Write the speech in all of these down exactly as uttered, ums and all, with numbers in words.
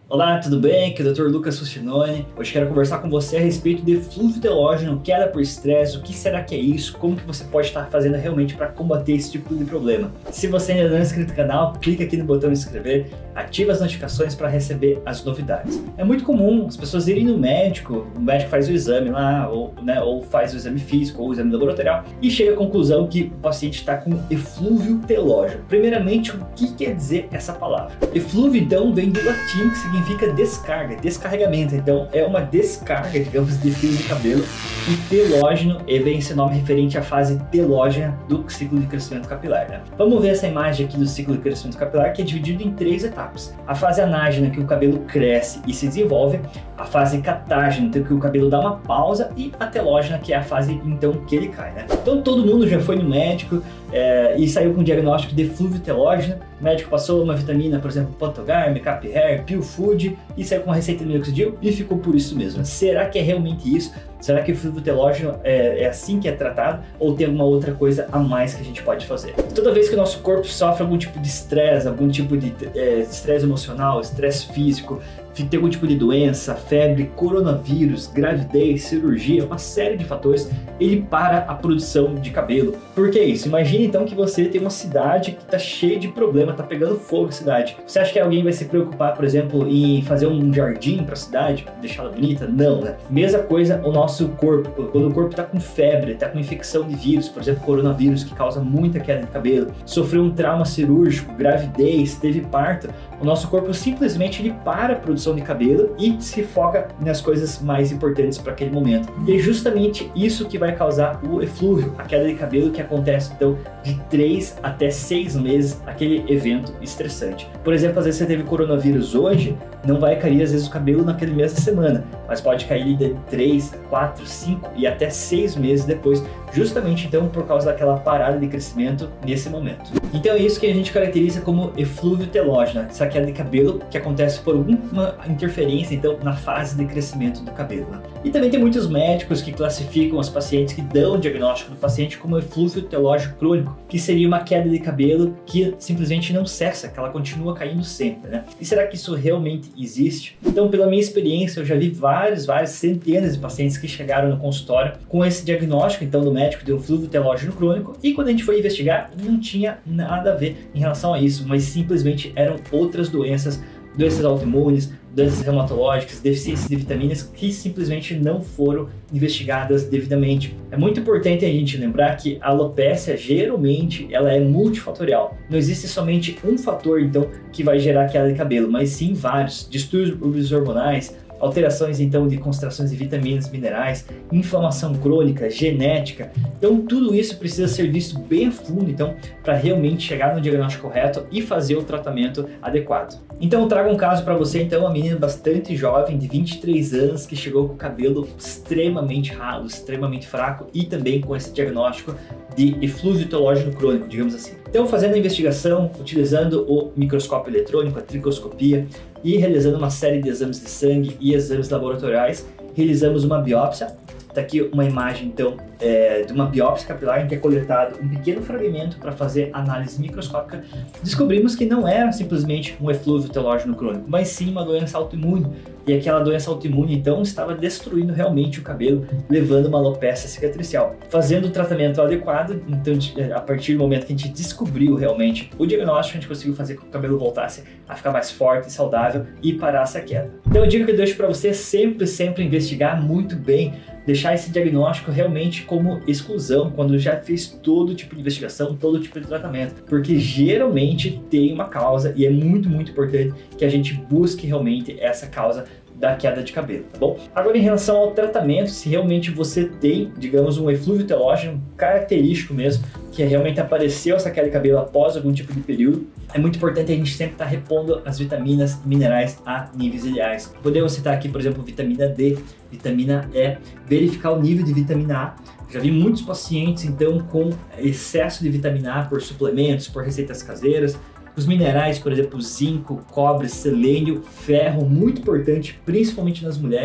Olá, tudo bem? Aqui é o doutor Lucas Sustinoni. Hoje quero conversar com você a respeito de eflúvio telógeno, queda por estresse, o que será que é isso, como que você pode estar fazendo realmente para combater esse tipo de problema. Se você ainda não é inscrito no canal, clica aqui no botão inscrever, ativa as notificações para receber as novidades. É muito comum as pessoas irem no médico, o médico faz o exame lá, ou, né, ou faz o exame físico ou o exame laboratorial e chega à conclusão que o paciente está com eflúvio telógeno. Primeiramente, o que quer dizer essa palavra? Eflúvio, então, vem do latim, que significa significa descarga, descarregamento. Então é uma descarga, digamos, de fios de cabelo. E telógeno vem esse nome referente à fase telógena do ciclo de crescimento capilar, né? Vamos ver essa imagem aqui do ciclo de crescimento capilar, que é dividido em três etapas. A fase anágena, que o cabelo cresce e se desenvolve, a fase catágena, então que o cabelo dá uma pausa, e a telógena, que é a fase então que ele cai, né? Então todo mundo já foi no médico é, e saiu com o diagnóstico de eflúvio telógeno. O médico passou uma vitamina, por exemplo, Pantogar, Make-up Hair, Peel Food, e saiu com uma receita de minoxidil e ficou por isso mesmo. Será que é realmente isso? Será que o eflúvio telógeno é, é assim que é tratado, ou tem alguma outra coisa a mais que a gente pode fazer? Toda vez que o nosso corpo sofre algum tipo de estresse, algum tipo de estresse é, emocional, estresse físico, tem algum tipo de doença, febre, coronavírus, gravidez, cirurgia, uma série de fatores, ele para a produção de cabelo. Por que isso? Imagine então que você tem uma cidade que está cheia de problema, está pegando fogo a cidade. Você acha que alguém vai se preocupar, por exemplo, em fazer um jardim para a cidade, deixá-la bonita? Não, né? Mesma coisa o nosso corpo. Quando o corpo está com febre, está com infecção de vírus, por exemplo, coronavírus, que causa muita queda de cabelo, sofreu um trauma cirúrgico, gravidez, teve parto, o nosso corpo simplesmente ele para a produção de cabelo e se foca nas coisas mais importantes para aquele momento. E é justamente isso que vai causar o eflúvio, a queda de cabelo, que acontece então de três até seis meses, aquele evento estressante. Por exemplo, às vezes você teve coronavírus hoje, não vai cair às vezes o cabelo naquele mesma semana, mas pode cair de três, quatro, cinco e até seis meses depois, justamente então por causa daquela parada de crescimento nesse momento. Então é isso que a gente caracteriza como eflúvio telógeno, essa queda de cabelo que acontece por alguma interferência então na fase de crescimento do cabelo, né? E também tem muitos médicos que classificam os pacientes, que dão o diagnóstico do paciente como eflúvio telógeno crônico, que seria uma queda de cabelo que simplesmente não cessa, que ela continua caindo sempre, né? E será que isso realmente existe? Então, pela minha experiência, eu já vi vários, várias centenas de pacientes que chegaram no consultório com esse diagnóstico então do médico de eflúvio telógeno crônico, e quando a gente foi investigar, não tinha nada a ver em relação a isso, mas simplesmente eram outras doenças, doenças autoimunes, doenças reumatológicas, deficiências de vitaminas que simplesmente não foram investigadas devidamente. É muito importante a gente lembrar que a alopécia geralmente ela é multifatorial. Não existe somente um fator então que vai gerar queda de cabelo, mas sim vários: distúrbios hormonais, alterações então de concentrações de vitaminas, minerais, inflamação crônica, genética. Então tudo isso precisa ser visto bem a fundo então para realmente chegar no diagnóstico correto e fazer o tratamento adequado. Então eu trago um caso para você, então, uma menina bastante jovem de vinte e três anos que chegou com o cabelo extremamente ralo, extremamente fraco e também com esse diagnóstico de eflúvio telógeno crônico, digamos assim. Então, fazendo a investigação, utilizando o microscópio eletrônico, a tricoscopia, e realizando uma série de exames de sangue e exames laboratoriais, realizamos uma biópsia. Está aqui uma imagem então é, de uma biópsia capilar em que é coletado um pequeno fragmento para fazer análise microscópica. Descobrimos que não era simplesmente um eflúvio telógeno crônico, mas sim uma doença autoimune. E aquela doença autoimune então estava destruindo realmente o cabelo, levando uma alopecia cicatricial. Fazendo o tratamento adequado, então a partir do momento que a gente descobriu realmente o diagnóstico, a gente conseguiu fazer com que o cabelo voltasse a ficar mais forte e saudável e parasse a queda. Então a dica que eu deixo para você é sempre, sempre investigar muito bem, deixar esse diagnóstico realmente como exclusão, quando já fez todo tipo de investigação, todo tipo de tratamento, porque geralmente tem uma causa e é muito, muito importante que a gente busque realmente essa causa da queda de cabelo, tá bom? Agora, em relação ao tratamento, se realmente você tem, digamos, um eflúvio telógeno característico mesmo, que realmente apareceu essa queda de cabelo após algum tipo de período, é muito importante a gente sempre estar repondo as vitaminas e minerais a níveis ideais. Podemos citar aqui, por exemplo, vitamina D, vitamina E, verificar o nível de vitamina A. Já vi muitos pacientes, então, com excesso de vitamina A por suplementos, por receitas caseiras. Os minerais, por exemplo, zinco, cobre, selênio, ferro, muito importante, principalmente nas mulheres.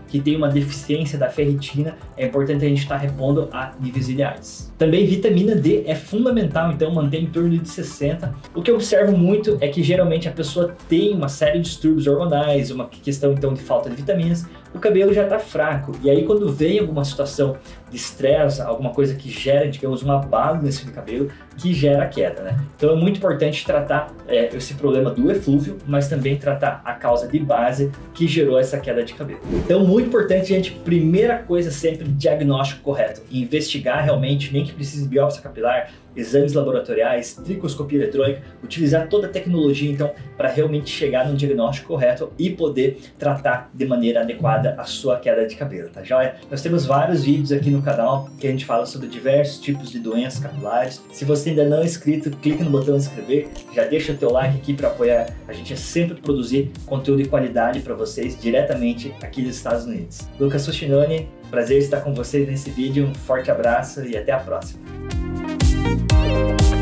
que tem uma deficiência da ferritina, é importante a gente estar repondo a níveis ideais. Também vitamina D é fundamental, então mantém em torno de sessenta. O que eu observo muito é que geralmente a pessoa tem uma série de distúrbios hormonais, uma questão então de falta de vitaminas, o cabelo já está fraco. E aí quando vem alguma situação de estresse, alguma coisa que gera, digamos, um abalo nesse fio de cabelo, que gera queda, né? Então é muito importante tratar é, esse problema do eflúvio, mas também tratar a causa de base que gerou essa queda de cabelo. Então muito importante, gente, primeira coisa sempre, diagnóstico correto. Investigar realmente, nem que precise de biópsia capilar, exames laboratoriais, tricoscopia eletrônica, utilizar toda a tecnologia então para realmente chegar no diagnóstico correto e poder tratar de maneira adequada a sua queda de cabelo, tá joia? Nós temos vários vídeos aqui no canal que a gente fala sobre diversos tipos de doenças capilares. Se você ainda não é inscrito, clique no botão inscrever, já deixa o teu like aqui para apoiar a gente a sempre produzir conteúdo de qualidade para vocês diretamente aqui dos Estados Unidos. Lucas Sushinoni, prazer estar com vocês nesse vídeo, um forte abraço e até a próxima. Thank you.